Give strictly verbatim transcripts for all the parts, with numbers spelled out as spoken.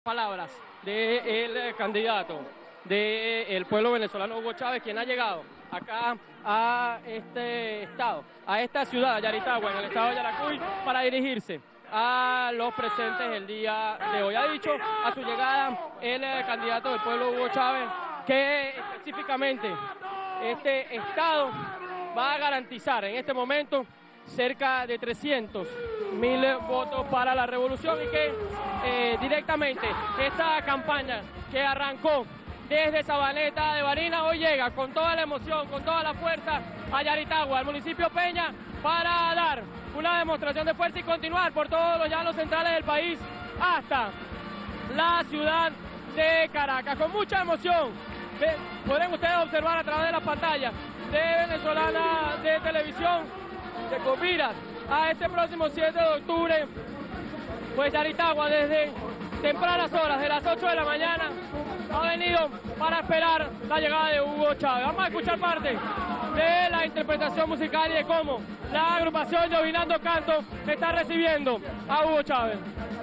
Palabras del candidato del pueblo venezolano Hugo Chávez, quien ha llegado acá a este estado, a esta ciudad, Yaritagua, en el estado de Yaracuy, para dirigirse a los presentes el día de hoy. Ha dicho a su llegada el candidato del pueblo Hugo Chávez que específicamente este estado va a garantizar en este momento cerca de trescientos mil votos para la revolución y que eh, directamente esta campaña que arrancó desde Sabaneta de Barinas hoy llega con toda la emoción, con toda la fuerza a Yaritagua, al municipio Peña, para dar una demostración de fuerza y continuar por todos los llanos centrales del país hasta la ciudad de Caracas. Con mucha emoción podrán ustedes observar a través de la pantalla de Venezolana de Televisión de Comiras a este próximo siete de octubre, pues Yaritagua desde tempranas horas, de las ocho de la mañana, ha venido para esperar la llegada de Hugo Chávez. Vamos a escuchar parte de la interpretación musical y de cómo la agrupación Llovinando Canto está recibiendo a Hugo Chávez.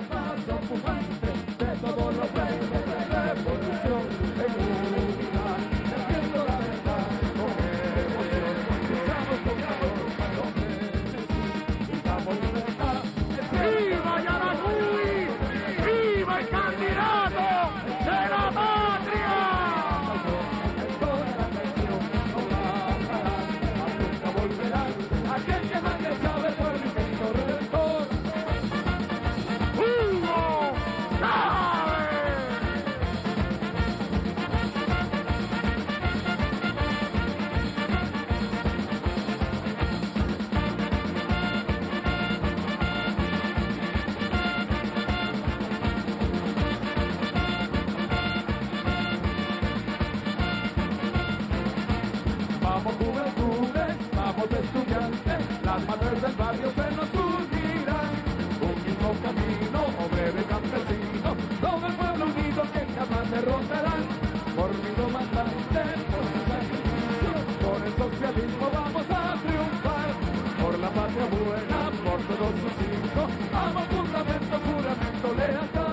Vamos juventudes, vamos estudiantes, las madres del barrio se nos unirán. Un mismo camino, obrero y campesino, todo el pueblo unido que jamás derrotarán. Por mi comandante, por su sacrificio, por el socialismo vamos a triunfar. Por la patria buena, por todos sus hijos, amo fundamento, juramento, lealtad.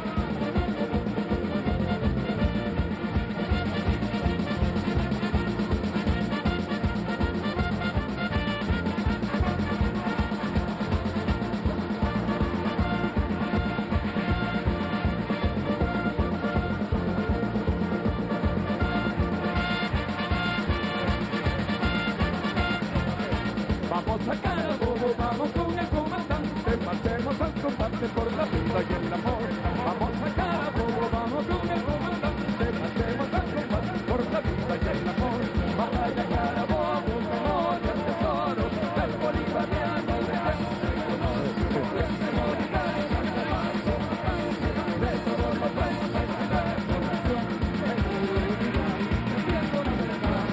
Vamos a Carabobo, vamos con el comandante, marchemos al combate por la vida y el amor. Vamos a Carabobo, vamos con el comandante, marchemos al combate por la vida y el amor. Batalla Carabobo, memoria al tesoro del bolivariano de de todos los pueblos de la revolución, viendo la verdad,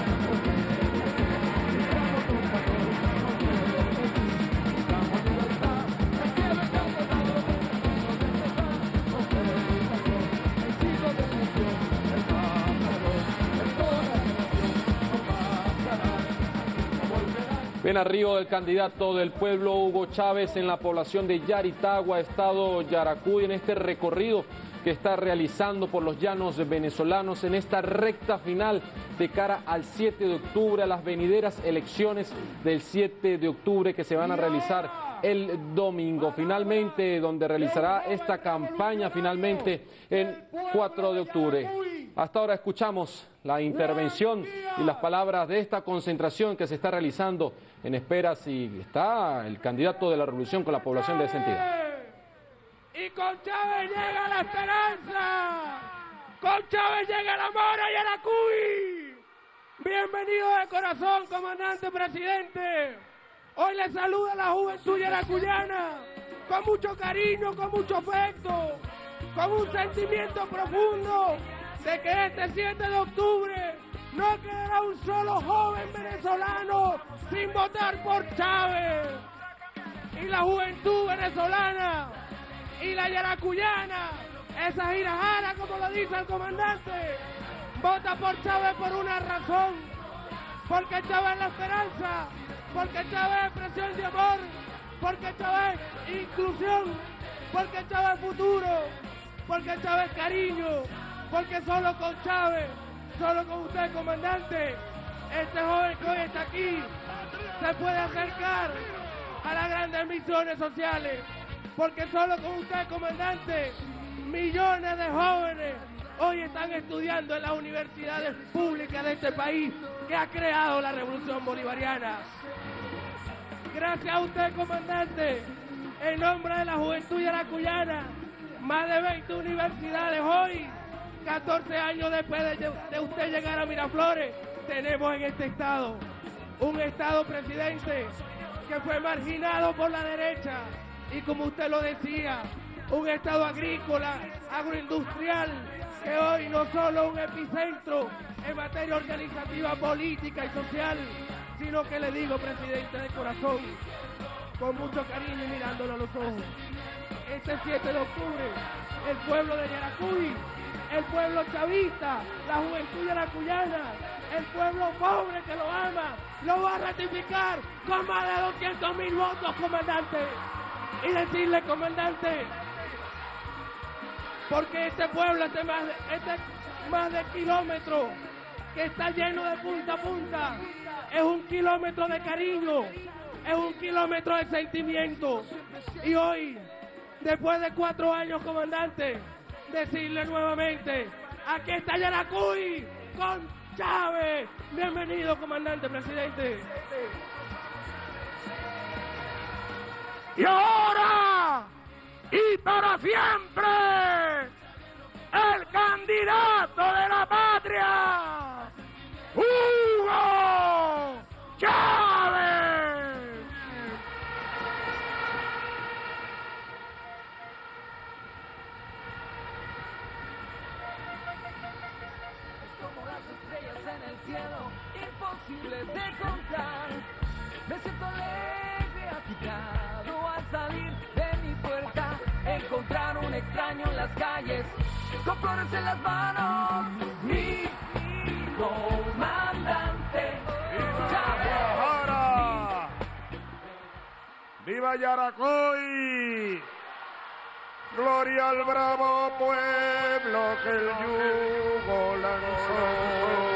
Bien, arriba del candidato del pueblo Hugo Chávez en la población de Yaritagua, estado Yaracuy, en este recorrido que está realizando por los llanos venezolanos en esta recta final de cara al siete de octubre, a las venideras elecciones del siete de octubre que se van a realizar el domingo, finalmente donde realizará esta campaña finalmente el cuatro de octubre. Hasta ahora escuchamos la intervención y las palabras de esta concentración que se está realizando en espera si está el candidato de la revolución con la población de esa entidad. Y con Chávez llega la esperanza, con Chávez llega el amor a Yaracuy. Bienvenido de corazón, comandante presidente. Hoy le saluda la juventud yaracuyana con mucho cariño, con mucho afecto, con un sentimiento profundo de que este siete de octubre no quedará un solo joven venezolano sin votar por Chávez. Y la juventud venezolana y la yaracuyana, esa girajara como lo dice el comandante, vota por Chávez por una razón, porque Chávez es la esperanza, porque Chávez es expresión de amor, porque Chávez es inclusión, porque Chávez es futuro, porque Chávez es cariño, porque solo con Chávez, solo con usted, comandante, este joven que hoy está aquí, se puede acercar a las grandes misiones sociales, porque solo con usted, comandante, millones de jóvenes hoy están estudiando en las universidades públicas de este país que ha creado la revolución bolivariana. Gracias a usted, comandante, en nombre de la juventud yaracuyana, más de veinte universidades hoy, catorce años después de, de usted llegar a Miraflores, tenemos en este estado un estado, presidente, que fue marginado por la derecha y, como usted lo decía, un estado agrícola, agroindustrial, que hoy no solo es un epicentro en materia organizativa, política y social, sino que le digo, presidente, de corazón, con mucho cariño y mirándolo a los ojos, este siete de octubre, el pueblo de Yaracuy, el pueblo chavista, la juventud yaracuyana, el pueblo pobre que lo ama, lo va a ratificar con más de doscientos mil votos, comandante. Y decirle, comandante, porque este pueblo, este más, este más de kilómetro, que está lleno de punta a punta, es un kilómetro de cariño, es un kilómetro de sentimiento. Y hoy, después de cuatro años, comandante, decirle nuevamente, aquí está Yaracuy con Chávez. Bienvenido, comandante, presidente. Y ahora, y para siempre, el candidato de la patria, Hugo Chávez. Como las estrellas en el cielo, imposible de contar. Me siento alegre, agitado al salir de mi puerta, encontrar un extraño en las calles, con flores en las manos, mi comandante. Ahora, ¡viva Yaracuy! Gloria al bravo pueblo que el yugo lanzó.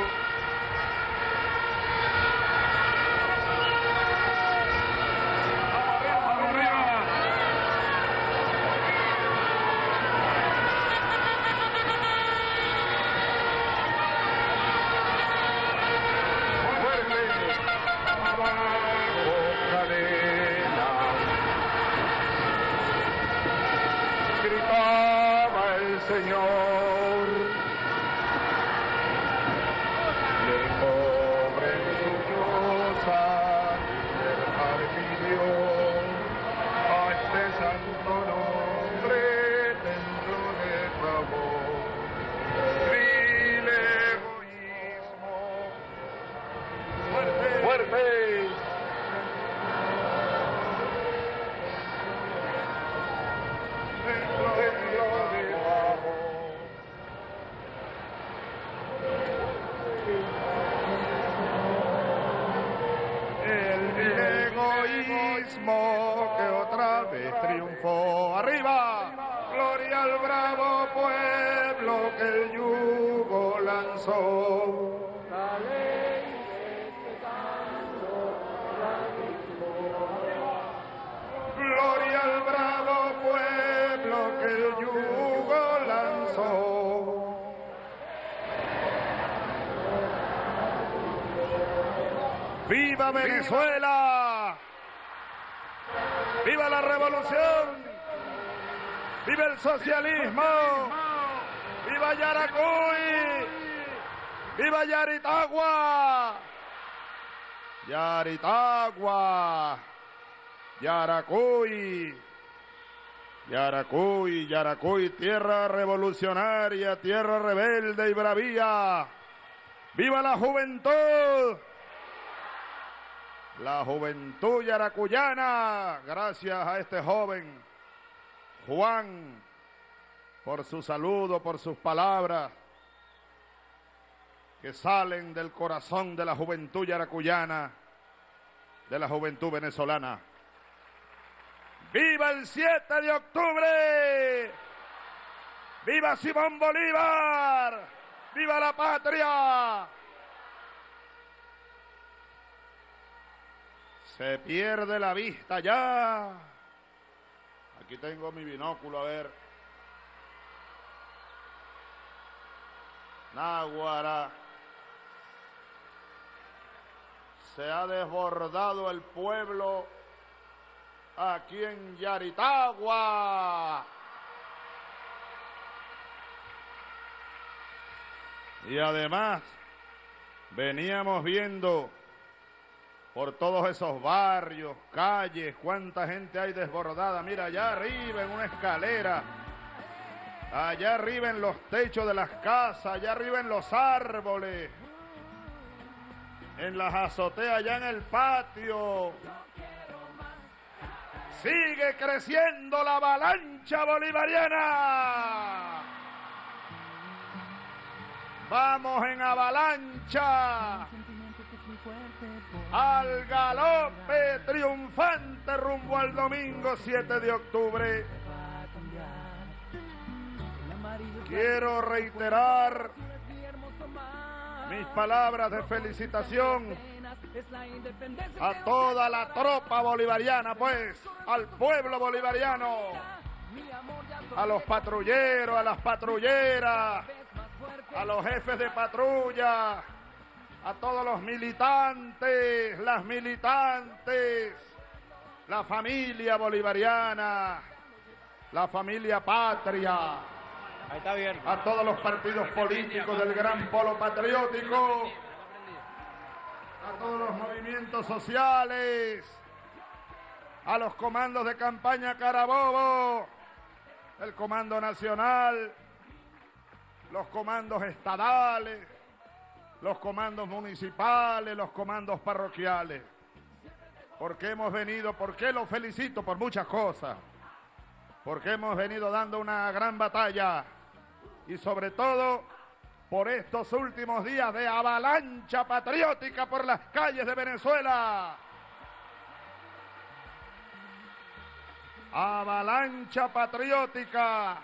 Gritaba el Señor, y el pobre orgullosa libertad pidió a este santo nombre dentro de tu amor. Vil egoísmo, fuerte, fuerte. El egoísmo que otra vez triunfó. Arriba, gloria al bravo pueblo que el yugo lanzó. Gloria al bravo pueblo que el yugo lanzó. ¡Viva Venezuela! ¡Viva la revolución! ¡Viva el socialismo! ¡Viva Yaracuy! ¡Viva Yaritagua! ¡Yaritagua! Yaracuy, Yaracuy, Yaracuy, tierra revolucionaria, tierra rebelde y bravía. ¡Viva la juventud! La juventud yaracuyana, gracias a este joven, Juan, por su saludo, por sus palabras, que salen del corazón de la juventud yaracuyana, de la juventud venezolana. ¡Viva el siete de octubre! ¡Viva Simón Bolívar! ¡Viva la patria! Se pierde la vista ya. Aquí tengo mi binóculo, a ver. Náguara. Se ha desbordado el pueblo aquí en Yaritagua. Y además, veníamos viendo por todos esos barrios, calles, cuánta gente hay desbordada. Mira, allá arriba en una escalera, allá arriba en los techos de las casas, allá arriba en los árboles, en las azoteas, allá en el patio. Sigue creciendo la avalancha bolivariana. Vamos en avalancha al galope triunfante rumbo al domingo siete de octubre. Quiero reiterar mis palabras de felicitación a toda la tropa bolivariana, pues, al pueblo bolivariano, a los patrulleros, a las patrulleras, a los jefes de patrulla, a todos los militantes, las militantes, la familia bolivariana, la familia patria. Ahí está bien. A todos los partidos políticos del gran polo patriótico, a todos los movimientos sociales, a los comandos de campaña Carabobo, el Comando Nacional, los comandos estadales, los comandos municipales, los comandos parroquiales. Porque hemos venido, porque los felicito por muchas cosas, porque hemos venido dando una gran batalla y sobre todo por estos últimos días de avalancha patriótica por las calles de Venezuela. Avalancha patriótica.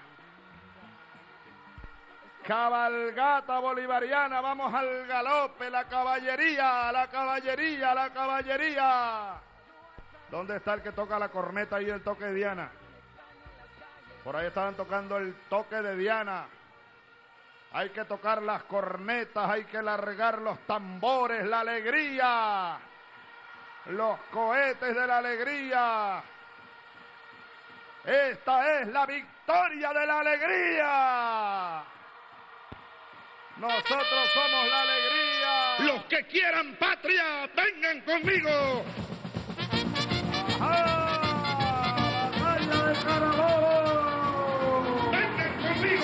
Cabalgata bolivariana, vamos al galope, la caballería, la caballería, la caballería. ¿Dónde está el que toca la corneta y el toque de Diana? Por ahí estaban tocando el toque de Diana. Hay que tocar las cornetas, hay que largar los tambores, la alegría, los cohetes de la alegría. Esta es la victoria de la alegría. Nosotros somos la alegría. Los que quieran patria, vengan conmigo. ¡Ajá! ¡Batalla de Carabobo! ¡Vengan conmigo!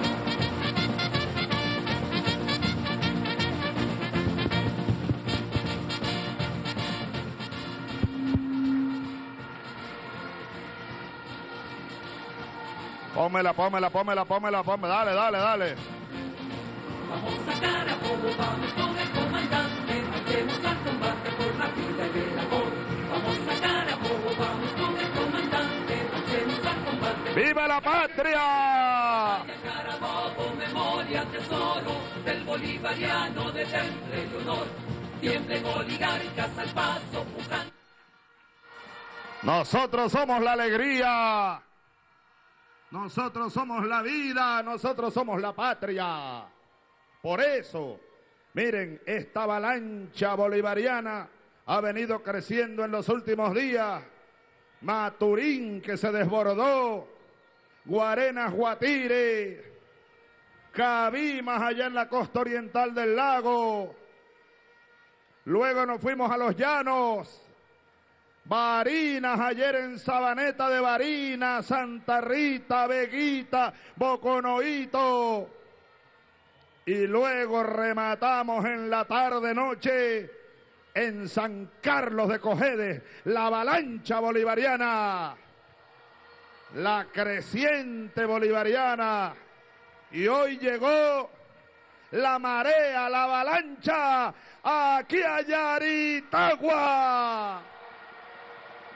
Pómela, pómela, pómela, pómela, pómela. Dale, dale, dale. Vamos a Carabobo, vamos con el comandante, marchemos al combate por la vida y el amor. Vamos a Carabobo, vamos con el comandante, marchemos al combate. ¡Viva la patria! Carabobo, memoria, tesoro del bolivariano de temple y honor. Tiemblen oligarcas al paso, buscan. Nosotros somos la alegría. Nosotros somos la vida. Nosotros somos la patria. Por eso, miren, esta avalancha bolivariana ha venido creciendo en los últimos días. Maturín, que se desbordó, Guarenas, Guatire, Cabimas, allá en la costa oriental del lago. Luego nos fuimos a los llanos, Barinas, ayer en Sabaneta de Barinas, Santa Rita, Veguita, Boconoito. Y luego rematamos en la tarde-noche en San Carlos de Cojedes, la avalancha bolivariana, la creciente bolivariana. Y hoy llegó la marea, la avalancha, aquí a Yaritagua.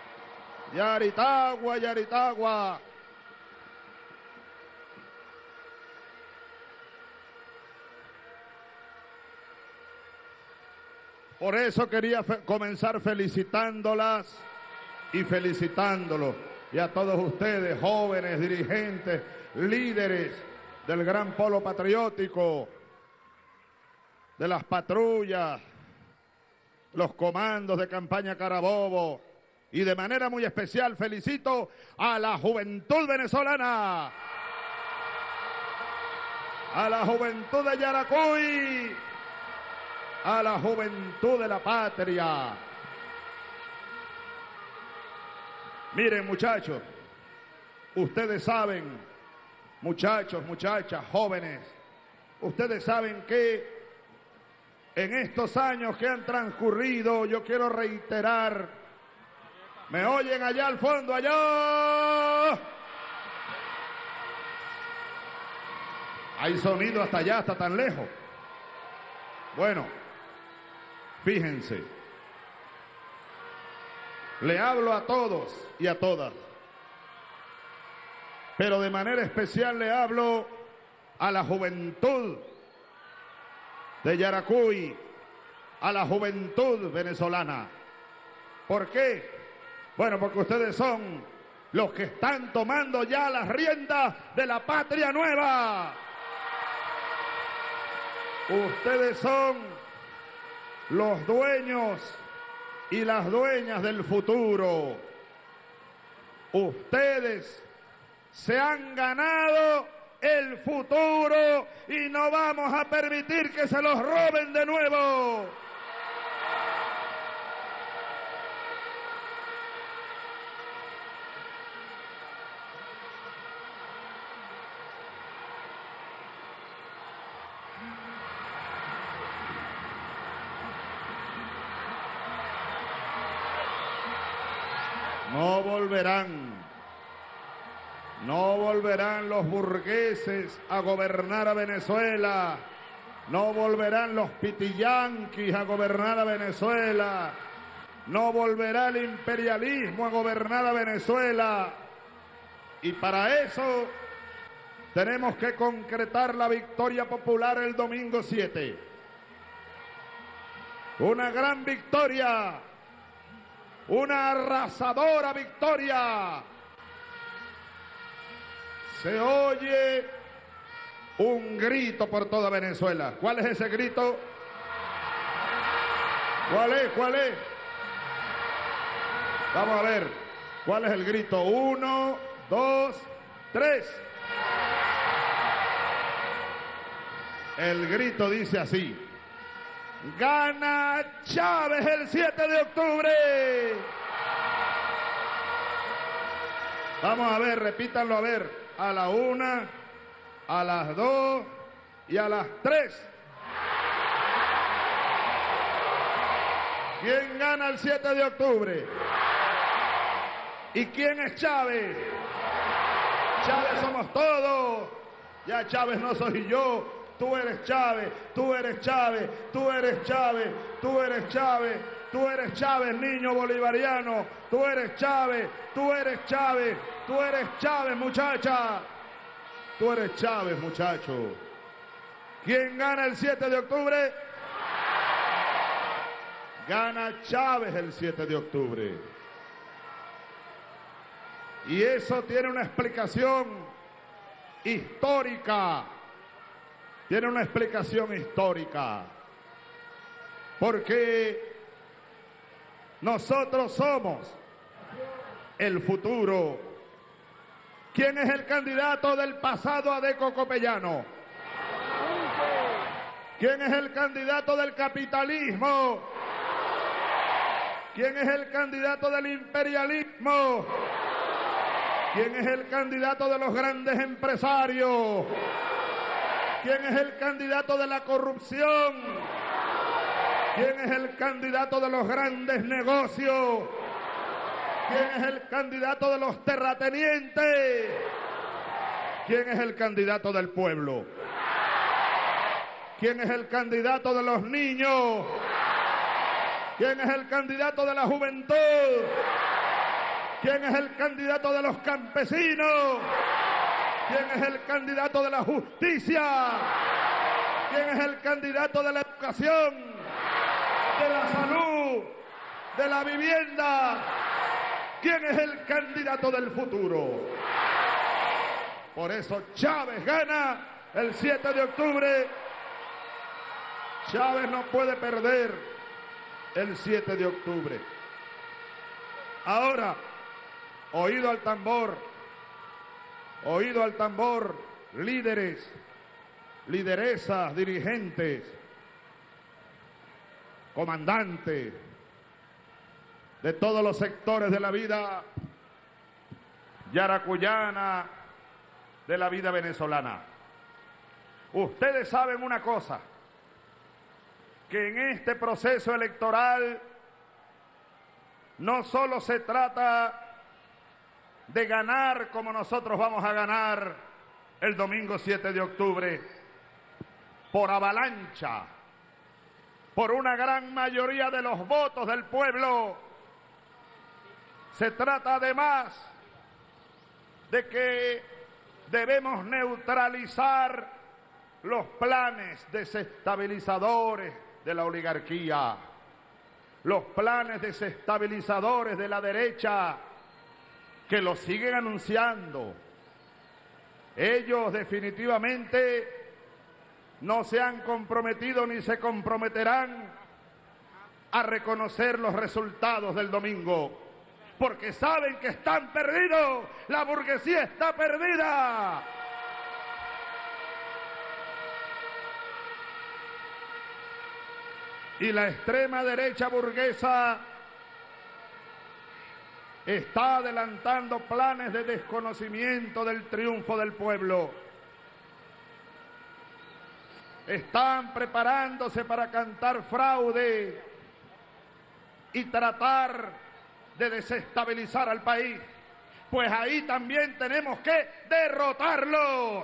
Yaritagua, Yaritagua. Por eso quería fe- comenzar felicitándolas y felicitándolos. Y a todos ustedes, jóvenes, dirigentes, líderes del gran polo patriótico, de las patrullas, los comandos de campaña Carabobo. Y de manera muy especial felicito a la juventud venezolana, a la juventud de Yaracuy, a la juventud de la patria. Miren, muchachos, ustedes saben, muchachos, muchachas, jóvenes, ustedes saben que en estos años que han transcurrido, yo quiero reiterar, ¿me oyen allá al fondo, allá? Hay sonido hasta allá, hasta tan lejos. Bueno, fíjense, le hablo a todos y a todas, pero de manera especial le hablo a la juventud de Yaracuy, a la juventud venezolana. ¿Por qué? Bueno, porque ustedes son los que están tomando ya las riendas de la patria nueva. Ustedes son los dueños y las dueñas del futuro. Ustedes se han ganado el futuro y no vamos a permitir que se los roben de nuevo. No volverán, no volverán los burgueses a gobernar a Venezuela, no volverán los pitiyanquis a gobernar a Venezuela, no volverá el imperialismo a gobernar a Venezuela. Y para eso tenemos que concretar la victoria popular el domingo siete. Una gran victoria. Una arrasadora victoria. Se oye un grito por toda Venezuela. ¿Cuál es ese grito? ¿Cuál es? ¿Cuál es? Vamos a ver. ¿Cuál es el grito? Uno, dos, tres. El grito dice así: ¡Gana Chávez el siete de octubre! Vamos a ver, repítanlo a ver. A la una, a las dos y a las tres. ¿Quién gana el siete de octubre? ¿Y quién es Chávez? Chávez somos todos. Ya Chávez no soy yo. Tú eres Chávez, tú eres Chávez, tú eres Chávez, tú eres Chávez, tú eres Chávez, niño bolivariano, tú eres Chávez, tú eres Chávez, tú eres Chávez, muchacha, tú eres Chávez, muchacho. ¿Quién gana el siete de octubre? Gana Chávez el siete de octubre. Y eso tiene una explicación histórica. Tiene una explicación histórica, porque nosotros somos el futuro. ¿Quién es el candidato del pasado Adeco Copellano? ¿Quién es el candidato del capitalismo? ¿Quién es el candidato del imperialismo? ¿Quién es el candidato de los grandes empresarios? ¿Quién es el candidato de la corrupción? ¿Quién es el candidato de los grandes negocios? ¿Quién es el candidato de los terratenientes? ¿Quién es el candidato del pueblo? ¿Quién es el candidato de los niños? ¿Quién es el candidato de la juventud? ¿Quién es el candidato de los campesinos? ¿Quién es el candidato de la justicia? ¿Quién es el candidato de la educación? de la salud, de la vivienda. ¿Quién es el candidato del futuro? Por eso Chávez gana el siete de octubre. Chávez no puede perder el siete de octubre. Ahora, oído al tambor, oído al tambor, líderes, lideresas, dirigentes, comandantes de todos los sectores de la vida yaracuyana, de la vida venezolana. Ustedes saben una cosa, que en este proceso electoral no solo se trata de ganar como nosotros vamos a ganar el domingo siete de octubre, por avalancha, por una gran mayoría de los votos del pueblo. Se trata además de que debemos neutralizar los planes desestabilizadores de la oligarquía, los planes desestabilizadores de la derecha, que lo siguen anunciando. Ellos definitivamente no se han comprometido ni se comprometerán a reconocer los resultados del domingo, porque saben que están perdidos, la burguesía está perdida. Y la extrema derecha burguesa está adelantando planes de desconocimiento del triunfo del pueblo. Están preparándose para cantar fraude y tratar de desestabilizar al país. Pues ahí también tenemos que derrotarlo.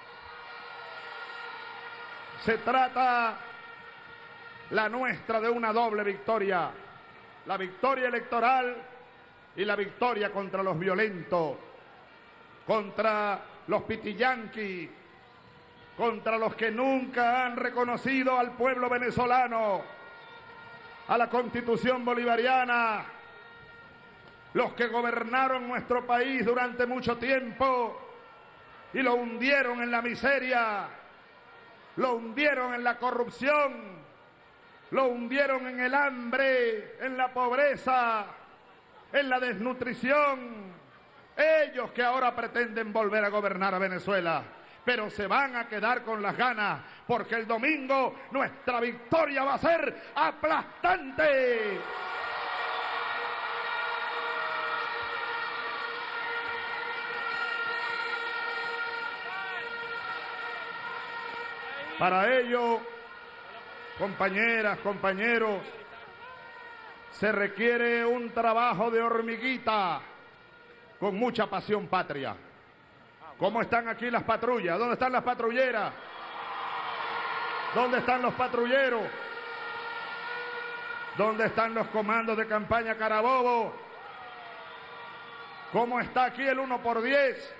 Se trata la nuestra de una doble victoria, la victoria electoral y la victoria contra los violentos, contra los pitillanquis, contra los que nunca han reconocido al pueblo venezolano, a la Constitución bolivariana, los que gobernaron nuestro país durante mucho tiempo y lo hundieron en la miseria, lo hundieron en la corrupción, lo hundieron en el hambre, en la pobreza, en la desnutrición. Ellos que ahora pretenden volver a gobernar a Venezuela, pero se van a quedar con las ganas, porque el domingo nuestra victoria va a ser aplastante. Para ello, compañeras, compañeros, se requiere un trabajo de hormiguita con mucha pasión patria. ¿Cómo están aquí las patrullas? ¿Dónde están las patrulleras? ¿Dónde están los patrulleros? ¿Dónde están los comandos de campaña Carabobo? ¿Cómo está aquí el uno por diez?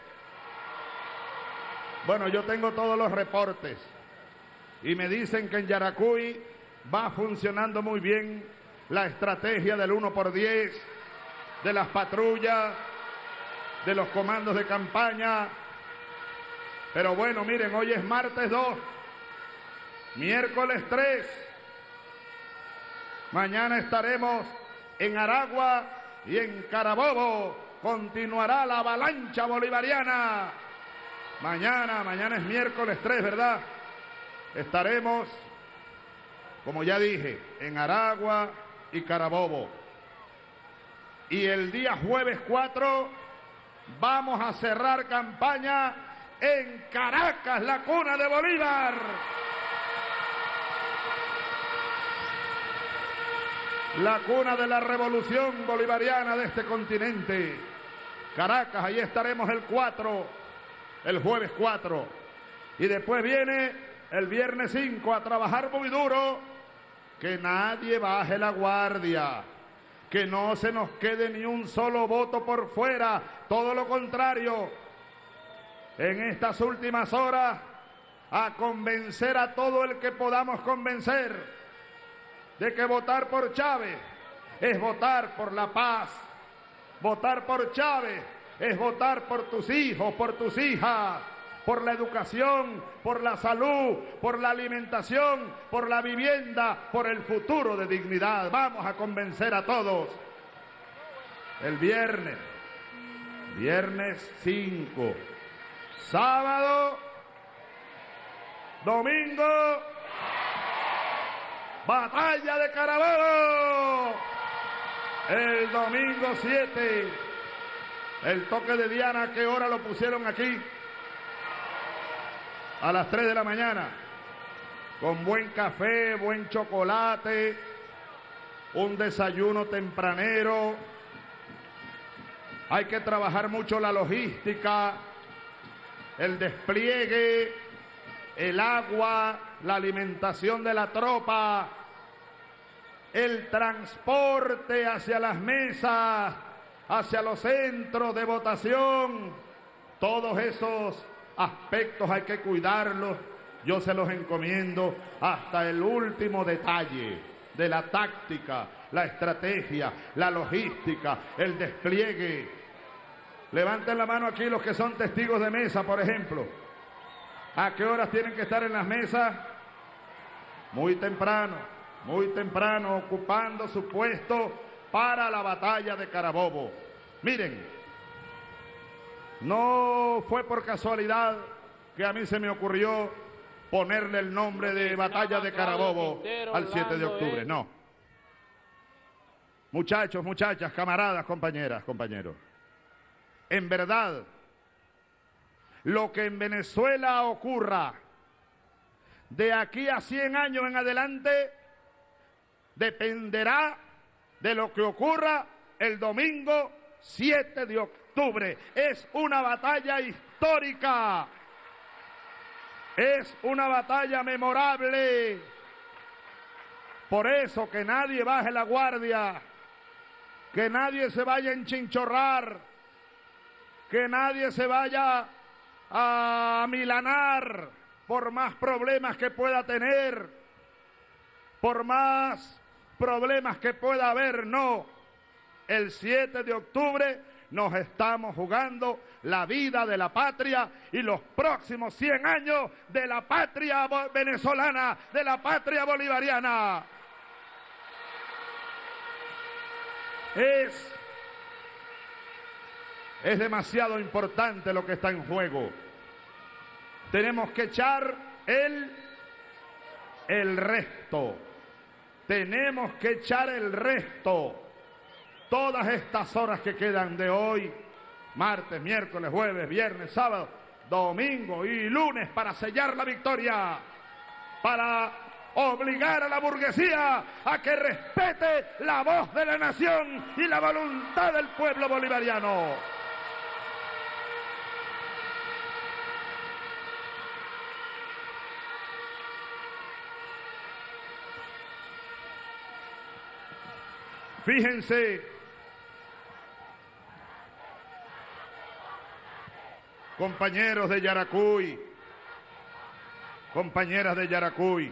Bueno, yo tengo todos los reportes y me dicen que en Yaracuy va funcionando muy bien la estrategia del uno por diez, de las patrullas, de los comandos de campaña. Pero bueno, miren, hoy es martes dos, miércoles tres, mañana estaremos en Aragua y en Carabobo. Continuará la avalancha bolivariana. Mañana, mañana es miércoles tres, ¿verdad? Estaremos, como ya dije, en Aragua y Carabobo. Y el día jueves cuatro vamos a cerrar campaña en Caracas, la cuna de Bolívar. La cuna de la revolución bolivariana de este continente. Caracas, ahí estaremos el cuatro, el jueves cuatro. Y después viene el viernes cinco a trabajar muy duro, que nadie baje la guardia, que no se nos quede ni un solo voto por fuera, todo lo contrario, en estas últimas horas a convencer a todo el que podamos convencer, de que votar por Chávez es votar por la paz. Votar por Chávez es votar por tus hijos, por tus hijas, por la educación, por la salud, por la alimentación, por la vivienda, por el futuro de dignidad. Vamos a convencer a todos. El viernes, viernes cinco, sábado, domingo, batalla de Carabobo. El domingo siete, el toque de Diana, ¿a qué hora lo pusieron aquí? A las tres de la mañana, con buen café, buen chocolate, un desayuno tempranero. Hay que trabajar mucho la logística, el despliegue, el agua, la alimentación de la tropa, el transporte hacia las mesas, hacia los centros de votación. Todos esos aspectos hay que cuidarlos. Yo se los encomiendo hasta el último detalle de la táctica, la estrategia, la logística, el despliegue. Levanten la mano aquí los que son testigos de mesa, por ejemplo. ¿A qué horas tienen que estar en las mesas? Muy temprano, muy temprano, ocupando su puesto para la batalla de Carabobo. Miren, no fue por casualidad que a mí se me ocurrió ponerle el nombre de Batalla de Carabobo al siete de octubre, no. Muchachos, muchachas, camaradas, compañeras, compañeros. En verdad, lo que en Venezuela ocurra de aquí a cien años en adelante dependerá de lo que ocurra el domingo siete de octubre. Es una batalla histórica. Es una batalla memorable. Por eso que nadie baje la guardia, que nadie se vaya a enchinchorrar, que nadie se vaya a milanar por más problemas que pueda tener, por más problemas que pueda haber. No, el siete de octubre nos estamos jugando la vida de la patria y los próximos cien años de la patria venezolana, de la patria bolivariana. Es, es demasiado importante lo que está en juego. Tenemos que echar el, el resto. Tenemos que echar el resto. Todas estas horas que quedan de hoy, martes, miércoles, jueves, viernes, sábado, domingo y lunes, para sellar la victoria, para obligar a la burguesía a que respete la voz de la nación y la voluntad del pueblo bolivariano. Fíjense, compañeros de Yaracuy, compañeras de Yaracuy,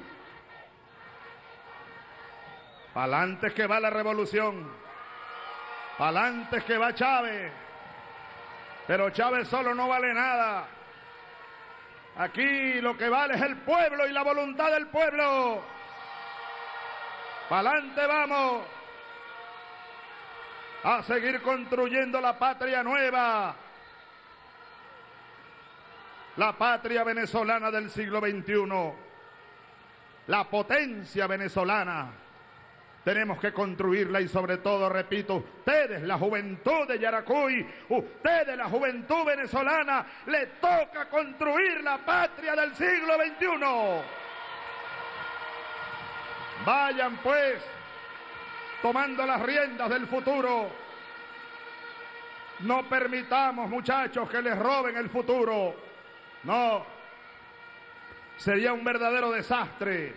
pa'lante que va la revolución, pa'lante que va Chávez, pero Chávez solo no vale nada. Aquí lo que vale es el pueblo y la voluntad del pueblo. Pa'lante vamos a seguir construyendo la patria nueva, la patria venezolana del siglo veintiuno, la potencia venezolana. Tenemos que construirla y sobre todo, repito, ustedes, la juventud de Yaracuy, ustedes, la juventud venezolana, le toca construir la patria del siglo veintiuno. Vayan pues tomando las riendas del futuro. No permitamos, muchachos, que les roben el futuro. No, sería un verdadero desastre,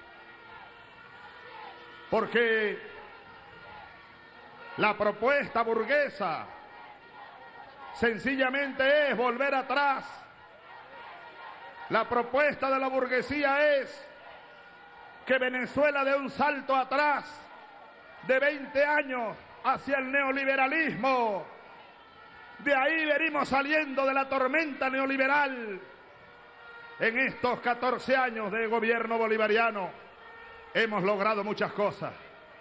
porque la propuesta burguesa sencillamente es volver atrás. La propuesta de la burguesía es que Venezuela dé un salto atrás de veinte años hacia el neoliberalismo. De ahí venimos saliendo de la tormenta neoliberal. En estos catorce años de gobierno bolivariano hemos logrado muchas cosas,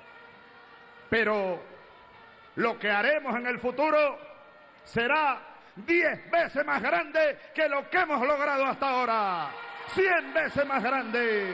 pero lo que haremos en el futuro será diez veces más grande que lo que hemos logrado hasta ahora. Cien veces más grande.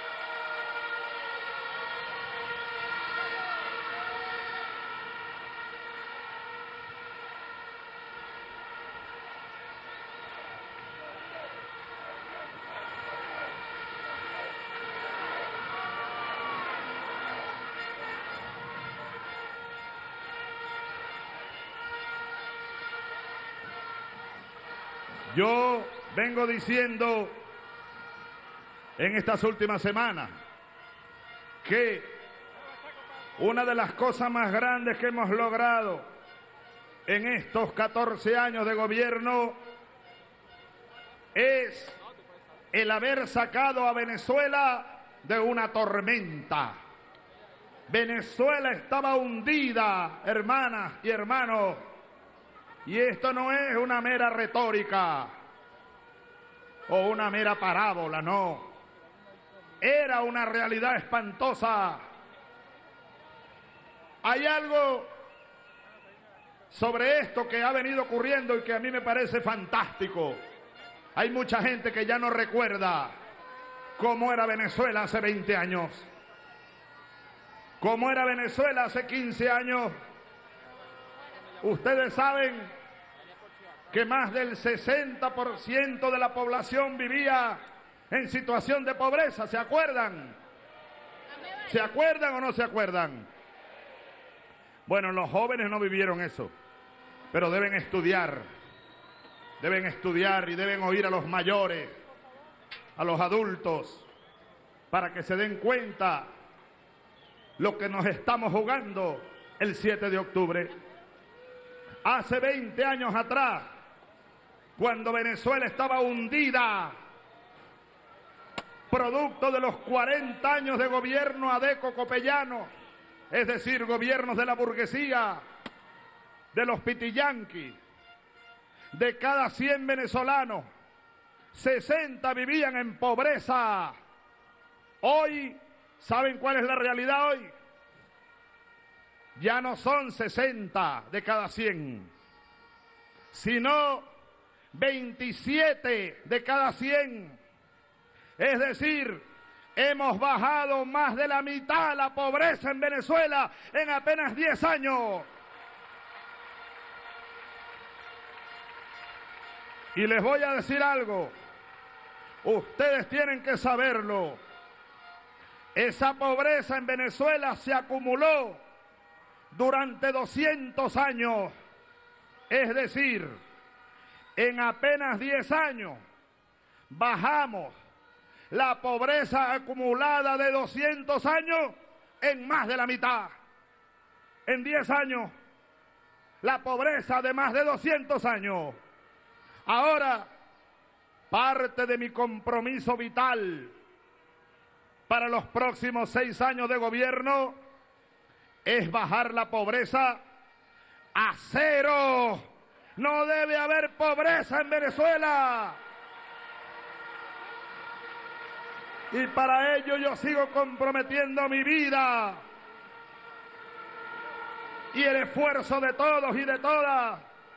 Yo vengo diciendo en estas últimas semanas que una de las cosas más grandes que hemos logrado en estos catorce años de gobierno es el haber sacado a Venezuela de una tormenta. Venezuela estaba hundida, hermanas y hermanos. Y esto no es una mera retórica o una mera parábola, no. Era una realidad espantosa. Hay algo sobre esto que ha venido ocurriendo y que a mí me parece fantástico. Hay mucha gente que ya no recuerda cómo era Venezuela hace veinte años, cómo era Venezuela hace quince años. Ustedes saben que más del sesenta por ciento de la población vivía en situación de pobreza. ¿Se acuerdan? ¿Se acuerdan o no se acuerdan? Bueno, los jóvenes no vivieron eso, pero deben estudiar. Deben estudiar y deben oír a los mayores, a los adultos, para que se den cuenta lo que nos estamos jugando el siete de octubre. Hace veinte años atrás, cuando Venezuela estaba hundida, producto de los cuarenta años de gobierno adeco-copellano, es decir, gobiernos de la burguesía, de los pitiyanquis, de cada cien venezolanos, sesenta vivían en pobreza. Hoy, ¿saben cuál es la realidad hoy? Ya no son sesenta de cada cien, sino veintisiete de cada cien. Es decir, hemos bajado más de la mitad la pobreza en Venezuela en apenas diez años. Y les voy a decir algo, ustedes tienen que saberlo. Esa pobreza en Venezuela se acumuló durante doscientos años, es decir, en apenas diez años bajamos la pobreza acumulada de doscientos años en más de la mitad. En diez años, la pobreza de más de doscientos años. Ahora, parte de mi compromiso vital para los próximos seis años de gobierno es bajar la pobreza a cero. No debe haber pobreza en Venezuela. Y para ello yo sigo comprometiendo mi vida y el esfuerzo de todos y de todas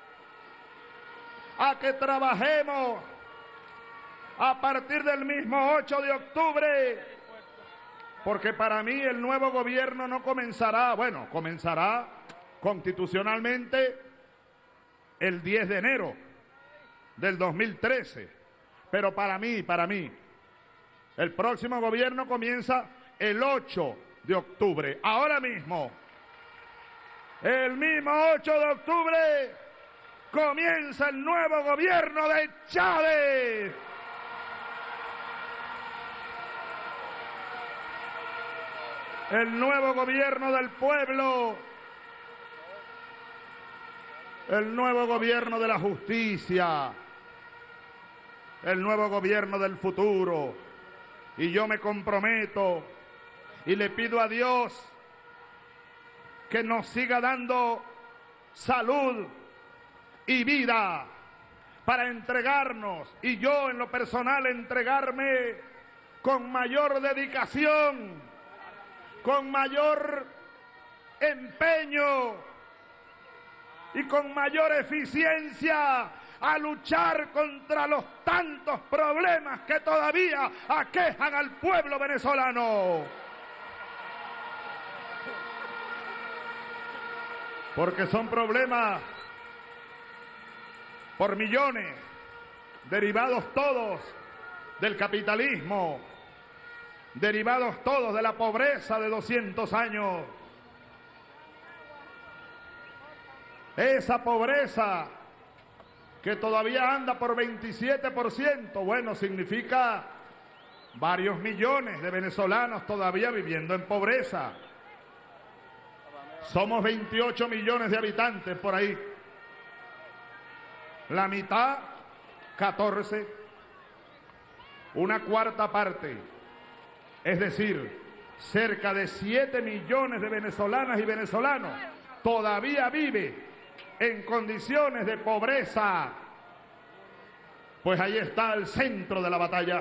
a que trabajemos a partir del mismo ocho de octubre, porque para mí el nuevo gobierno no comenzará, bueno, comenzará constitucionalmente el diez de enero del dos mil trece, pero para mí, para mí, el próximo gobierno comienza el ocho de octubre, ahora mismo. El mismo ocho de octubre comienza el nuevo gobierno de Chávez. El nuevo gobierno del pueblo. El nuevo gobierno de la justicia. El nuevo gobierno del futuro. Y yo me comprometo Y le pido a Dios que nos siga dando salud y vida para entregarnos, y yo en lo personal entregarme con mayor dedicación, con mayor empeño y con mayor eficiencia a luchar contra los tantos problemas que todavía aquejan al pueblo venezolano. Porque son problemas por millones, derivados todos del capitalismo, derivados todos de la pobreza de doscientos años. Esa pobreza que todavía anda por veintisiete por ciento, bueno, significa varios millones de venezolanos todavía viviendo en pobreza. Somos veintiocho millones de habitantes por ahí. La mitad, catorce. Una cuarta parte. Es decir, cerca de siete millones de venezolanas y venezolanos todavía vive en condiciones de pobreza. Pues ahí está el centro de la batalla.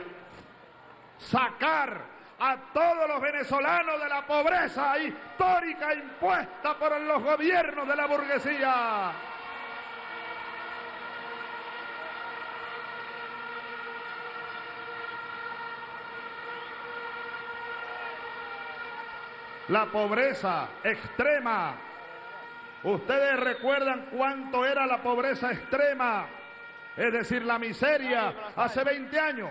Sacar a todos los venezolanos de la pobreza histórica impuesta por los gobiernos de la burguesía. La pobreza extrema. Ustedes recuerdan cuánto era la pobreza extrema, es decir, la miseria hace veinte años.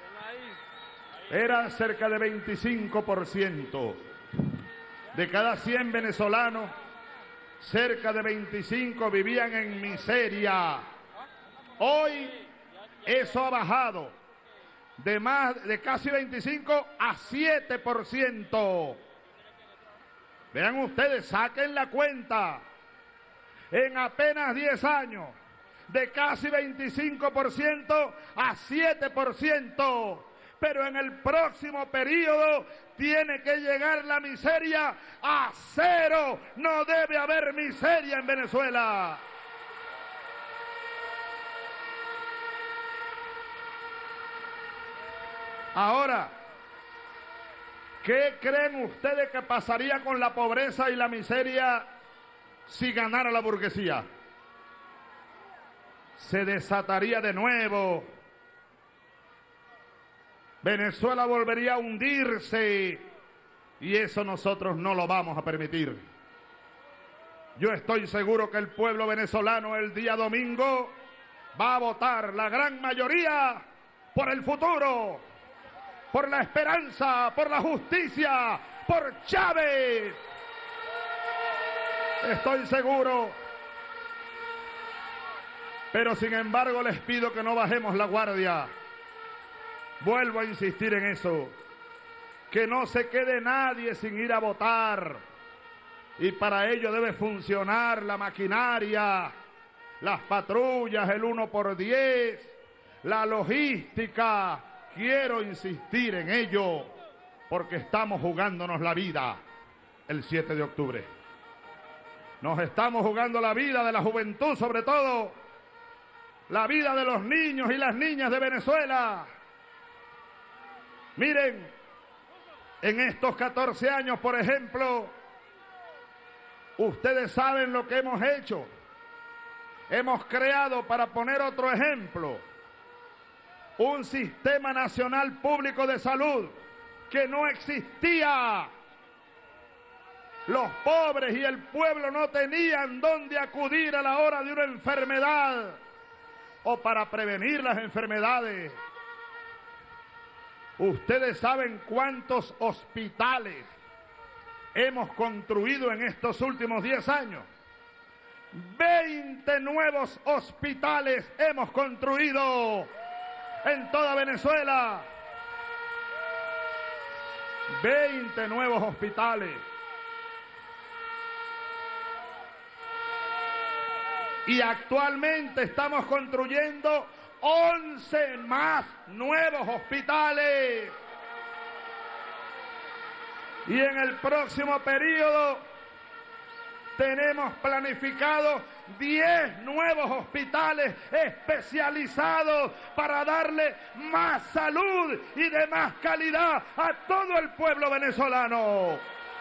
Era cerca de veinticinco por ciento. De cada cien venezolanos, cerca de veinticinco vivían en miseria. Hoy eso ha bajado de más de casi veinticinco a siete por ciento. Vean ustedes, saquen la cuenta. En apenas diez años, de casi veinticinco por ciento a siete por ciento. Pero en el próximo periodo tiene que llegar la miseria a cero. No debe haber miseria en Venezuela. Ahora, ¿qué creen ustedes que pasaría con la pobreza y la miseria si ganara la burguesía? Se desataría de nuevo. Venezuela volvería a hundirse y eso nosotros no lo vamos a permitir. Yo estoy seguro que el pueblo venezolano el día domingo va a votar la gran mayoría por el futuro, por la esperanza, por la justicia, por Chávez. Estoy seguro. Pero sin embargo les pido que no bajemos la guardia. Vuelvo a insistir en eso. Que no se quede nadie sin ir a votar. Y para ello debe funcionar la maquinaria, las patrullas, el uno por diez, la logística. Quiero insistir en ello porque estamos jugándonos la vida el siete de octubre. Nos estamos jugando la vida de la juventud, sobre todo la vida de los niños y las niñas de Venezuela. Miren, en estos catorce años, por ejemplo, ustedes saben lo que hemos hecho. Hemos creado, para poner otro ejemplo, un sistema nacional público de salud que no existía. Los pobres y el pueblo no tenían dónde acudir a la hora de una enfermedad o para prevenir las enfermedades. Ustedes saben cuántos hospitales hemos construido en estos últimos diez años. veinte nuevos hospitales hemos construido en toda Venezuela. veinte nuevos hospitales. Y actualmente estamos construyendo once más nuevos hospitales. Y en el próximo periodo tenemos planificado diez nuevos hospitales especializados para darle más salud y de más calidad a todo el pueblo venezolano.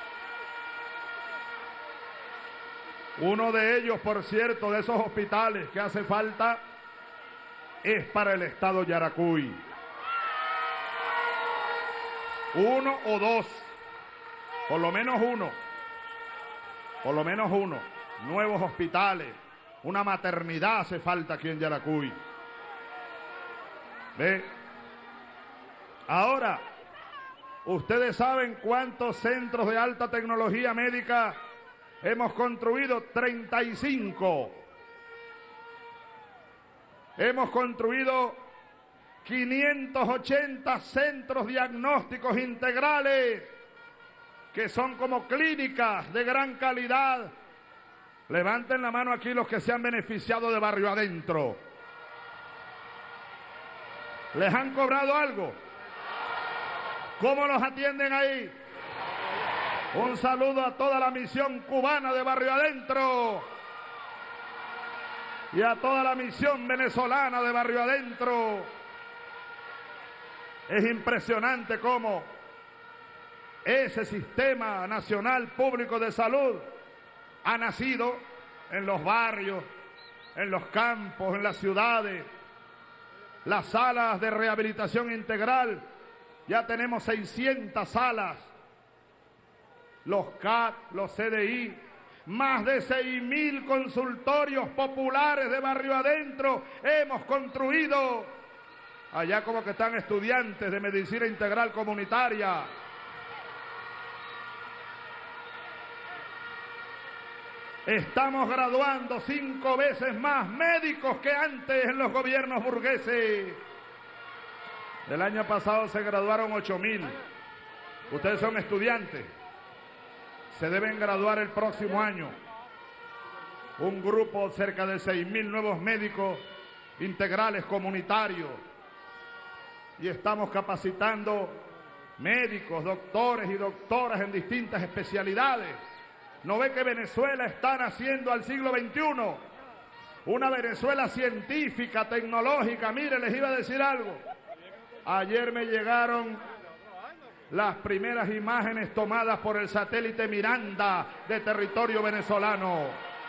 Uno de ellos, por cierto, de esos hospitales que hace falta es para el estado Yaracuy. Uno o dos, por lo menos uno, por lo menos uno, nuevos hospitales, una maternidad hace falta aquí en Yaracuy. ¿Ve? Ahora, ustedes saben cuántos centros de alta tecnología médica hemos construido. treinta y cinco. Hemos construido quinientos ochenta centros diagnósticos integrales, que son como clínicas de gran calidad. Levanten la mano aquí los que se han beneficiado de Barrio Adentro. ¿Les han cobrado algo? ¿Cómo los atienden ahí? Un saludo a toda la misión cubana de Barrio Adentro y a toda la misión venezolana de Barrio Adentro. Es impresionante cómo ese sistema nacional público de salud ha nacido en los barrios, en los campos, en las ciudades. Las salas de rehabilitación integral, ya tenemos seiscientas salas. Los C A T, los C D I, más de seis mil consultorios populares de Barrio Adentro hemos construido. Allá como que están estudiantes de medicina integral comunitaria. Estamos graduando cinco veces más médicos que antes en los gobiernos burgueses. El año pasado se graduaron ocho mil. Ustedes son estudiantes. Se deben graduar el próximo año. Un grupo, cerca de seis mil nuevos médicos integrales comunitarios. Y estamos capacitando médicos, doctores y doctoras en distintas especialidades. ¿No ve que Venezuela está naciendo al siglo veintiuno? Una Venezuela científica, tecnológica. Mire, les iba a decir algo. Ayer me llegaron las primeras imágenes tomadas por el satélite Miranda de territorio venezolano.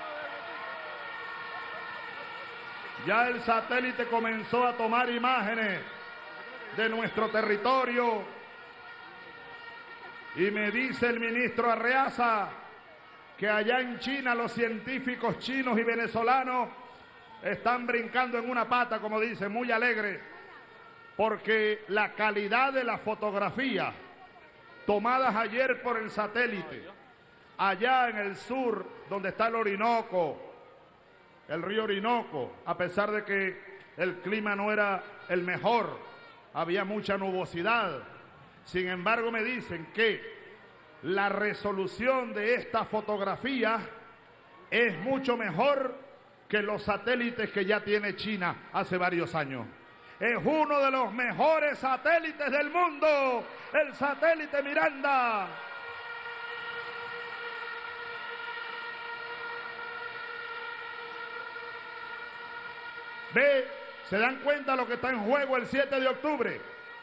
Ya el satélite comenzó a tomar imágenes de nuestro territorio y me dice el ministro Arreaza que allá en China los científicos chinos y venezolanos están brincando en una pata, como dice, muy alegres, porque la calidad de las fotografías tomadas ayer por el satélite, allá en el sur, donde está el Orinoco, el río Orinoco, a pesar de que el clima no era el mejor, había mucha nubosidad. Sin embargo, me dicen que la resolución de esta fotografía es mucho mejor que los satélites que ya tiene China hace varios años. Es uno de los mejores satélites del mundo, el satélite Miranda. Ve, ¿se dan cuenta lo que está en juego el siete de octubre?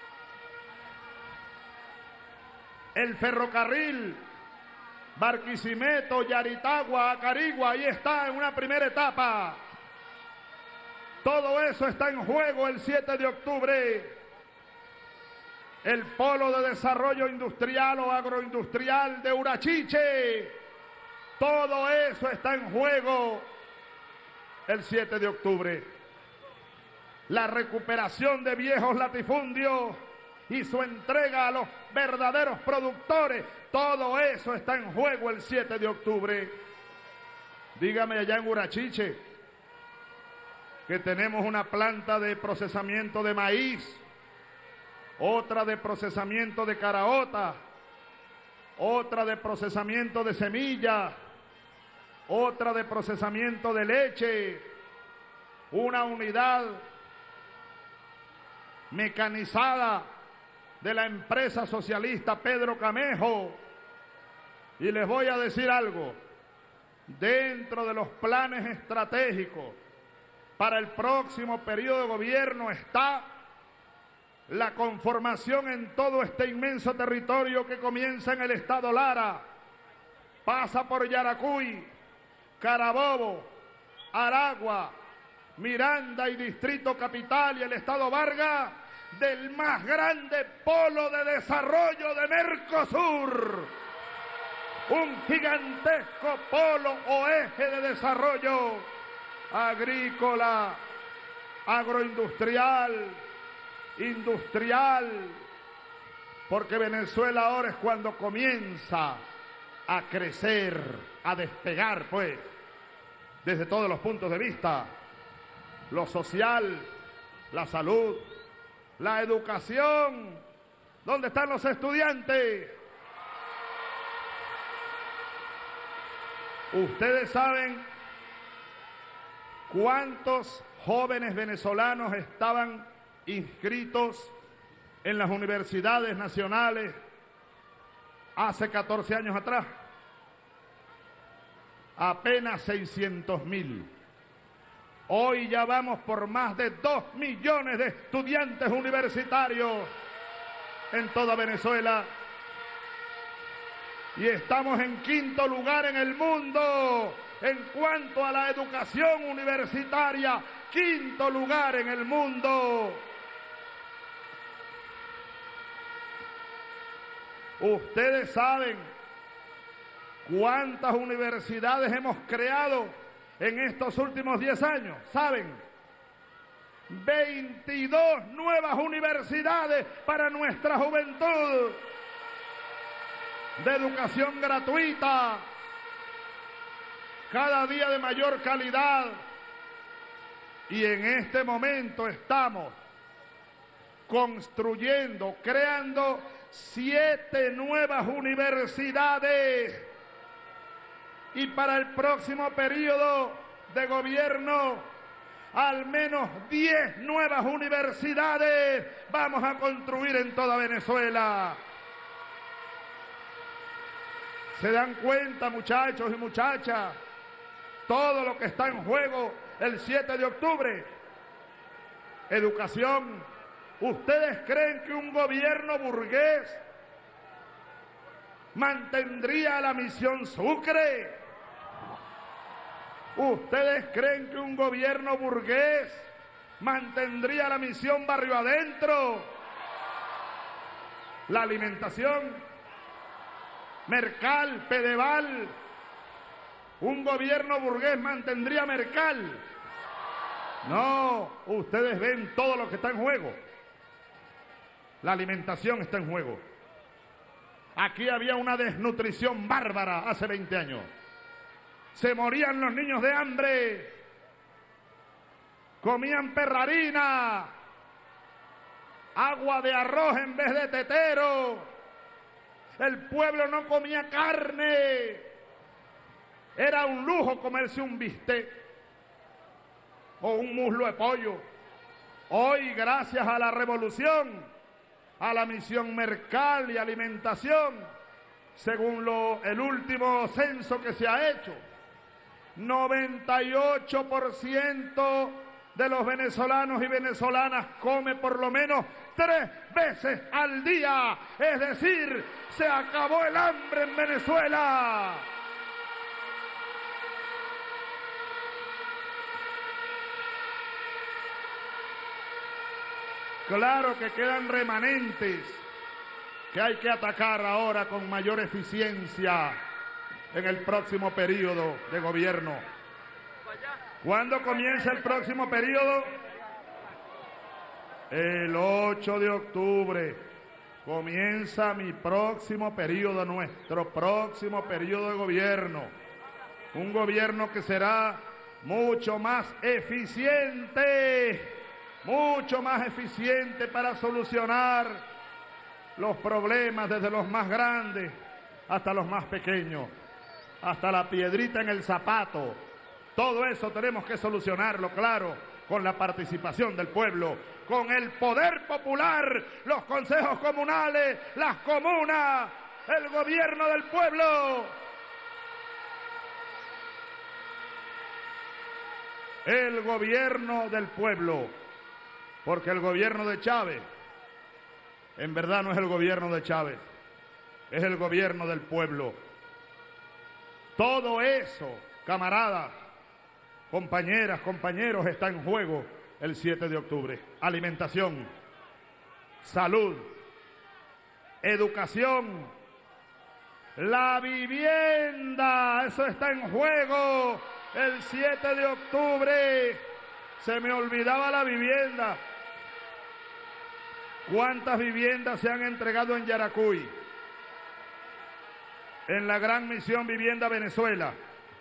El ferrocarril Barquisimeto, Yaritagua, Acarigua, ahí está en una primera etapa. Todo eso está en juego el siete de octubre. El polo de desarrollo industrial o agroindustrial de Urachiche. Todo eso está en juego el siete de octubre. La recuperación de viejos latifundios y su entrega a los verdaderos productores. Todo eso está en juego el siete de octubre. Dígame allá en Urachiche que tenemos una planta de procesamiento de maíz, otra de procesamiento de caraota, otra de procesamiento de semilla, otra de procesamiento de leche, una unidad mecanizada de la empresa socialista Pedro Camejo, Y les voy a decir algo, dentro de los planes estratégicos para el próximo periodo de gobierno está la conformación en todo este inmenso territorio que comienza en el estado Lara, pasa por Yaracuy, Carabobo, Aragua, Miranda y Distrito Capital y el estado Vargas, del más grande polo de desarrollo de Mercosur. Un gigantesco polo o eje de desarrollo agrícola, agroindustrial, industrial, porque Venezuela ahora es cuando comienza a crecer, a despegar, pues, desde todos los puntos de vista, lo social, la salud, la educación. ¿Dónde están los estudiantes? Ustedes saben cuántos jóvenes venezolanos estaban inscritos en las universidades nacionales hace catorce años atrás. Apenas seiscientos mil. Hoy ya vamos por más de dos millones de estudiantes universitarios en toda Venezuela. Y estamos en quinto lugar en el mundo en cuanto a la educación universitaria. Quinto lugar en el mundo. Ustedes saben cuántas universidades hemos creado en estos últimos diez años. ¿Saben? veintidós nuevas universidades para nuestra juventud, de educación gratuita, cada día de mayor calidad. Y en este momento estamos construyendo, creando siete nuevas universidades. Y para el próximo periodo de gobierno, al menos diez nuevas universidades vamos a construir en toda Venezuela. ¿Se dan cuenta, muchachos y muchachas? Todo lo que está en juego el siete de octubre. Educación. ¿Ustedes creen que un gobierno burgués mantendría la misión Sucre? ¿Ustedes creen que un gobierno burgués mantendría la misión Barrio Adentro? La alimentación, Mercal, Pedeval. ¿Un gobierno burgués mantendría Mercal? No, ustedes ven todo lo que está en juego. La alimentación está en juego. Aquí había una desnutrición bárbara hace veinte años. Se morían los niños de hambre. Comían perrarina, agua de arroz en vez de tetero. El pueblo no comía carne. Era un lujo comerse un bistec o un muslo de pollo. Hoy, gracias a la revolución, a la misión Mercal y alimentación, según lo, el último censo que se ha hecho, noventa y ocho por ciento de los venezolanos y venezolanas come por lo menos tres veces al día. Es decir, se acabó el hambre en Venezuela. Claro que quedan remanentes que hay que atacar ahora con mayor eficiencia en el próximo periodo de gobierno. ¿Cuándo comienza el próximo periodo? El ocho de octubre comienza mi próximo periodo, nuestro próximo periodo de gobierno. Un gobierno que será mucho más eficiente, mucho más eficiente para solucionar los problemas desde los más grandes hasta los más pequeños, hasta la piedrita en el zapato. Todo eso tenemos que solucionarlo, claro, con la participación del pueblo, con el poder popular, los consejos comunales, las comunas, el gobierno del pueblo. El gobierno del pueblo, porque el gobierno de Chávez, en verdad no es el gobierno de Chávez, es el gobierno del pueblo. Todo eso, camaradas, compañeras, compañeros, está en juego el siete de octubre. Alimentación, salud, educación, la vivienda, eso está en juego el siete de octubre. Se me olvidaba la vivienda. ¿Cuántas viviendas se han entregado en Yaracuy? En la Gran Misión Vivienda Venezuela,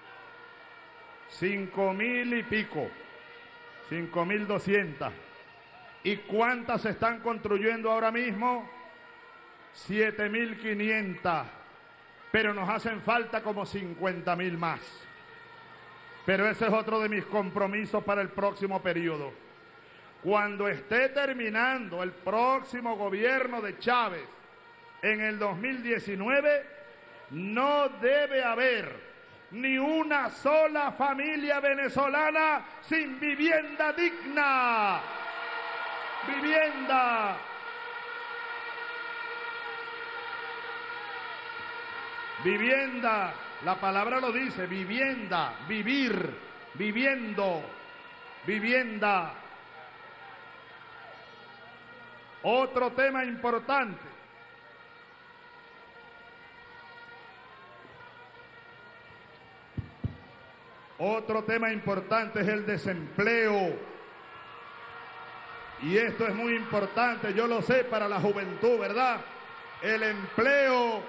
cinco mil y pico, cinco mil doscientas. ¿Y cuántas se están construyendo ahora mismo? siete mil quinientas. Pero nos hacen falta como cincuenta mil más. Pero ese es otro de mis compromisos para el próximo periodo. Cuando esté terminando el próximo gobierno de Chávez en el dos mil diecinueve, no debe haber ni una sola familia venezolana sin vivienda digna. Vivienda. Vivienda, la palabra lo dice, vivienda, vivir, viviendo, vivienda. Otro tema importante. Otro tema importante es el desempleo. Y esto es muy importante, yo lo sé, para la juventud, ¿verdad? El empleo.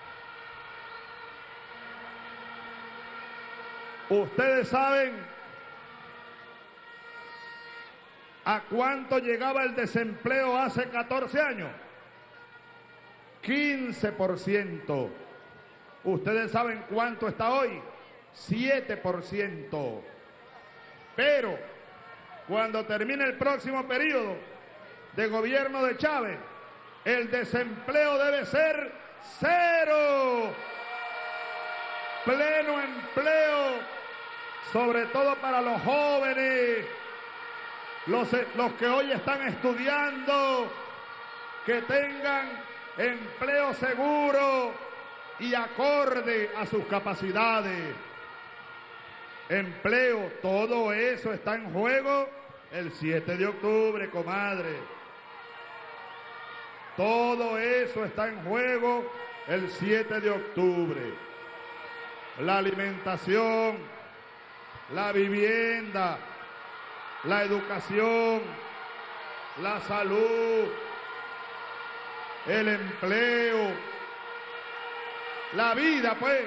Ustedes saben a cuánto llegaba el desempleo hace catorce años. quince por ciento. Ustedes saben cuánto está hoy. siete por ciento. Pero cuando termine el próximo periodo de gobierno de Chávez, el desempleo debe ser cero. Pleno empleo, sobre todo para los jóvenes, los, los que hoy están estudiando, que tengan empleo seguro y acorde a sus capacidades. Empleo, todo eso está en juego el siete de octubre, comadre. Todo eso está en juego el siete de octubre. La alimentación, la vivienda, la educación, la salud, el empleo, la vida, pues.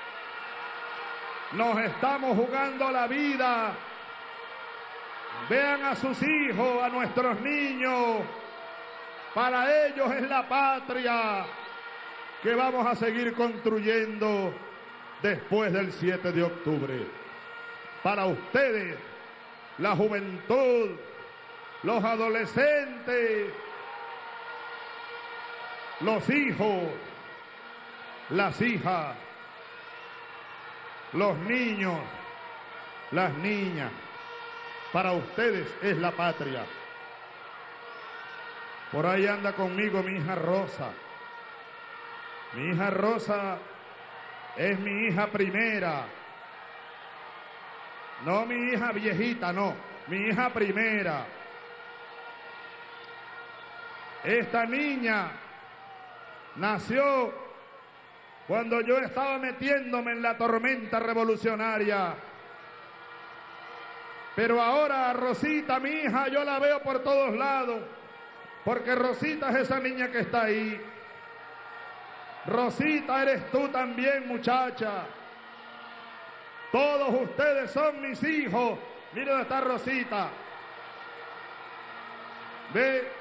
Nos estamos jugando la vida. Vean a sus hijos, a nuestros niños. Para ellos es la patria que vamos a seguir construyendo después del siete de octubre. Para ustedes, la juventud, los adolescentes, los hijos, las hijas, los niños, las niñas, para ustedes es la patria. Por ahí anda conmigo mi hija Rosa. Mi hija Rosa es mi hija primera. No mi hija viejita, no. Mi hija primera. Esta niña nació cuando yo estaba metiéndome en la tormenta revolucionaria. Pero ahora a Rosita, mi hija, yo la veo por todos lados. Porque Rosita es esa niña que está ahí. Rosita, eres tú también, muchacha. Todos ustedes son mis hijos. Mira dónde está Rosita. Ve,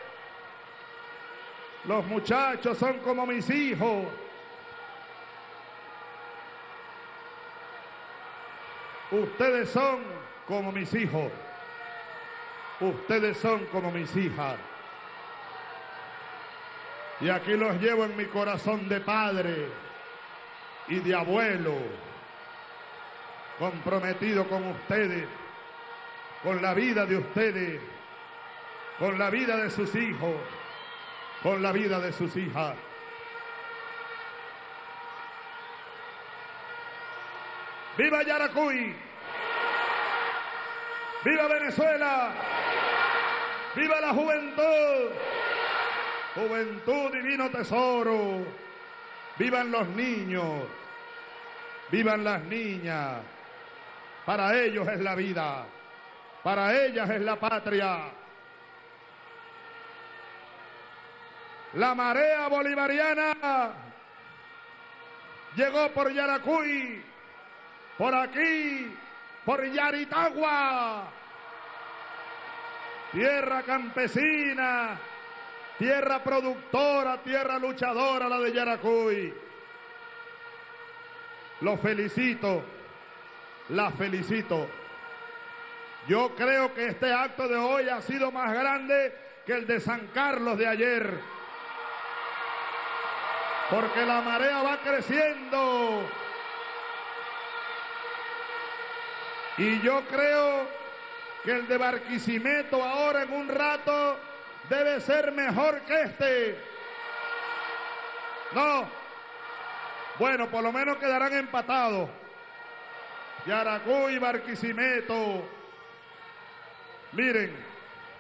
los muchachos son como mis hijos. Ustedes son como mis hijos. Ustedes son como mis hijas. Y aquí los llevo en mi corazón de padre y de abuelo, comprometido con ustedes, con la vida de ustedes, con la vida de sus hijos, con la vida de sus hijas. ¡Viva Yaracuy! ¡Viva Venezuela! ¡Viva la juventud! Juventud, divino tesoro. Vivan los niños. Vivan las niñas. Para ellos es la vida. Para ellas es la patria. La marea bolivariana llegó por Yaracuy, por aquí, por Yaritagua. Tierra campesina, tierra productora, tierra luchadora, la de Yaracuy. Los felicito, las felicito. Yo creo que este acto de hoy ha sido más grande que el de San Carlos de ayer. Porque la marea va creciendo. Y yo creo que el de Barquisimeto ahora en un rato debe ser mejor que este. No. Bueno, por lo menos quedarán empatados. Yaracuy y Barquisimeto. Miren.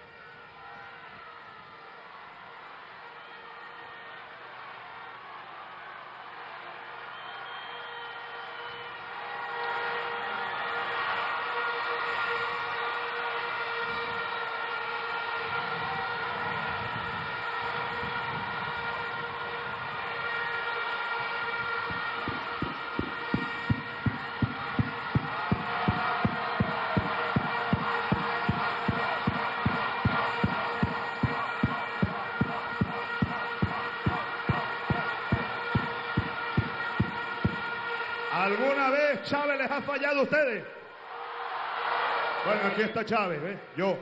¿Alguna vez Chávez les ha fallado a ustedes? Bueno, aquí está Chávez, ¿ves? Yo.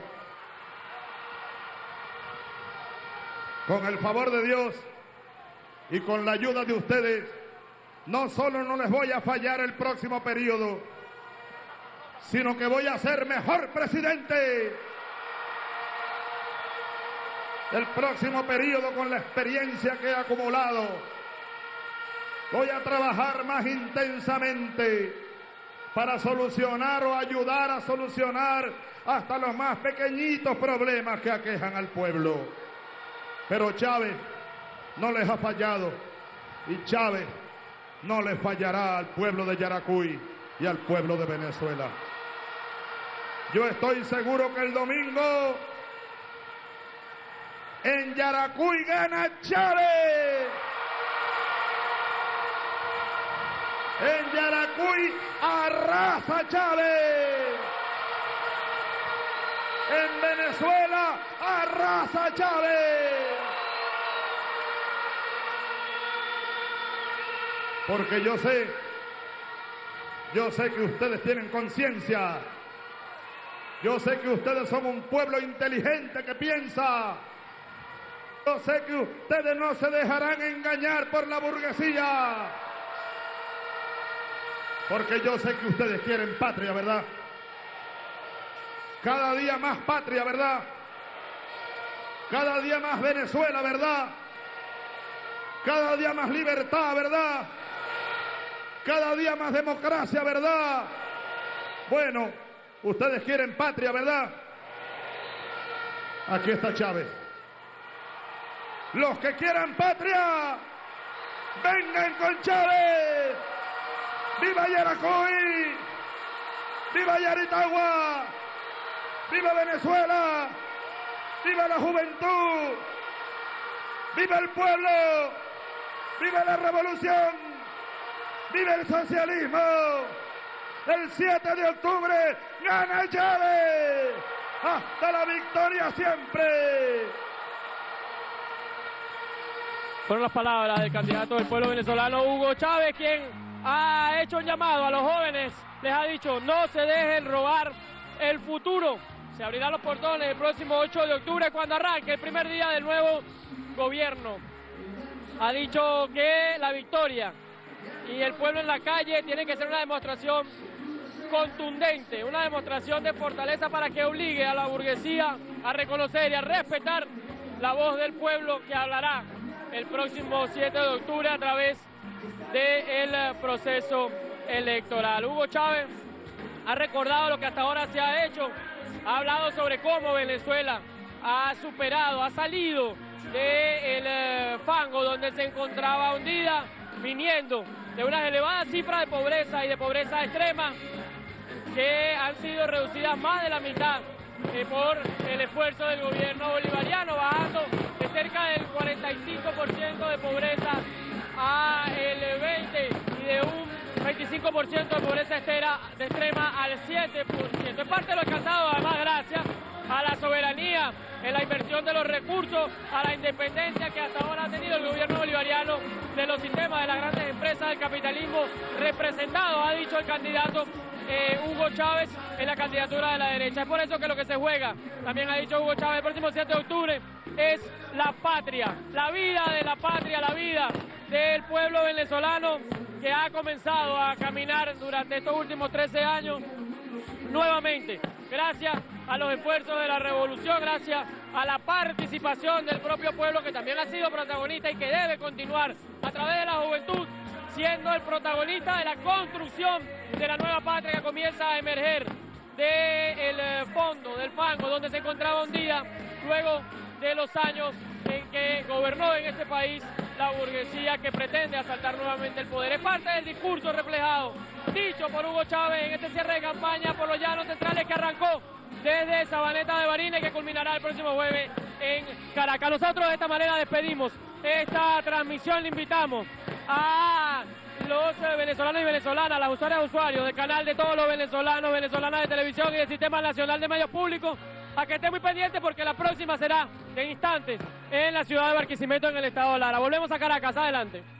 Con el favor de Dios y con la ayuda de ustedes, no solo no les voy a fallar el próximo periodo, sino que voy a ser mejor presidente del próximo periodo con la experiencia que he acumulado. Voy a trabajar más intensamente para solucionar o ayudar a solucionar hasta los más pequeñitos problemas que aquejan al pueblo. Pero Chávez no les ha fallado y Chávez no le fallará al pueblo de Yaracuy y al pueblo de Venezuela. Yo estoy seguro que el domingo en Yaracuy gana Chávez. En Yaracuy arrasa Chávez. En Venezuela arrasa Chávez. Porque yo sé, yo sé que ustedes tienen conciencia. Yo sé que ustedes son un pueblo inteligente que piensa. Yo sé que ustedes no se dejarán engañar por la burguesía. Porque yo sé que ustedes quieren patria, ¿verdad? Cada día más patria, ¿verdad? Cada día más Venezuela, ¿verdad? Cada día más libertad, ¿verdad? Cada día más democracia, ¿verdad? Bueno, ustedes quieren patria, ¿verdad? Aquí está Chávez. Los que quieran patria, vengan con Chávez. ¡Viva Yaracuy! ¡Viva Yaritagua! ¡Viva Venezuela! ¡Viva la juventud! ¡Viva el pueblo! ¡Viva la revolución! ¡Viva el socialismo! El siete de octubre gana Chávez. ¡Hasta la victoria siempre! Fueron las palabras del candidato del pueblo venezolano, Hugo Chávez, quien ha hecho un llamado a los jóvenes, les ha dicho no se dejen robar el futuro. Se abrirán los portones el próximo ocho de octubre cuando arranque el primer día del nuevo gobierno. ha dicho que la victoria y el pueblo en la calle tiene que ser una demostración contundente, una demostración de fortaleza para que obligue a la burguesía a reconocer y a respetar la voz del pueblo que hablará el próximo siete de octubre a través del proceso electoral. Hugo Chávez ha recordado lo que hasta ahora se ha hecho, ha hablado sobre cómo Venezuela ha superado, ha salido del fango donde se encontraba hundida, viniendo de unas elevadas cifras de pobreza y de pobreza extrema que han sido reducidas más de la mitad eh, por el esfuerzo del gobierno bolivariano, bajando de cerca del cuarenta y cinco por ciento de pobreza a el veinte por ciento y de un veinticinco por ciento de pobreza extrema, de extrema al siete por ciento. Es parte de lo alcanzado, además, gracias a la soberanía en la inversión de los recursos, a la independencia que hasta ahora ha tenido el gobierno bolivariano de los sistemas de las grandes empresas del capitalismo representado, ha dicho el candidato eh, Hugo Chávez en la candidatura de la derecha. Es por eso que lo que se juega, también ha dicho Hugo Chávez, el próximo siete de octubre es la patria, la vida de la patria, la vida del pueblo venezolano que ha comenzado a caminar durante estos últimos trece años nuevamente, gracias a los esfuerzos de la revolución, gracias a la participación del propio pueblo que también ha sido protagonista y que debe continuar a través de la juventud siendo el protagonista de la construcción de la nueva patria que comienza a emerger del fondo, del fango, donde se encontraba hundida luego de los años en que gobernó en este país la burguesía que pretende asaltar nuevamente el poder. Es parte del discurso reflejado, dicho por Hugo Chávez en este cierre de campaña por los llanos centrales que arrancó desde Sabaneta de Barinas y que culminará el próximo jueves en Caracas. Nosotros de esta manera despedimos esta transmisión. Le invitamos a los venezolanos y venezolanas, las usuarias y usuarios del canal de todos los venezolanos, venezolanas de televisión y del Sistema Nacional de Medios Públicos, a que estén muy pendientes porque la próxima será en instantes en la ciudad de Barquisimeto, en el estado de Lara. Volvemos a Caracas, adelante.